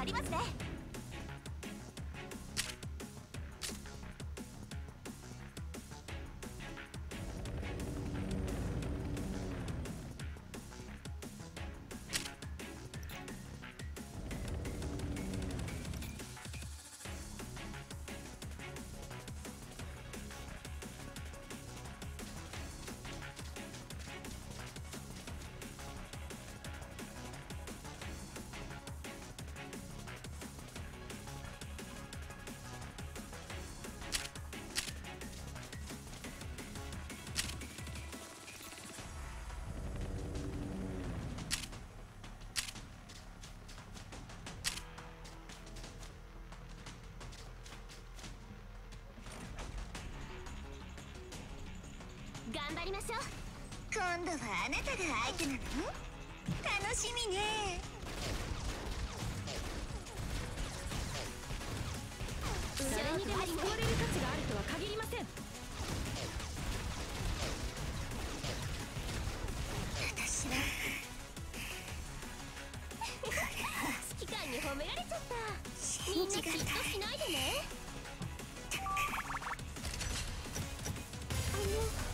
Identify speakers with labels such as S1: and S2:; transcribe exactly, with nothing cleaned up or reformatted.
S1: かりますね。頑張りましょう。
S2: 今度はあなたが相手なの？楽しみね。
S1: 誰にでも救われる価値があるとは限りません。
S2: 私は
S1: 指揮官に褒められちゃった。みんな
S2: 信じがたい。
S1: 嫉妬しないでね。あの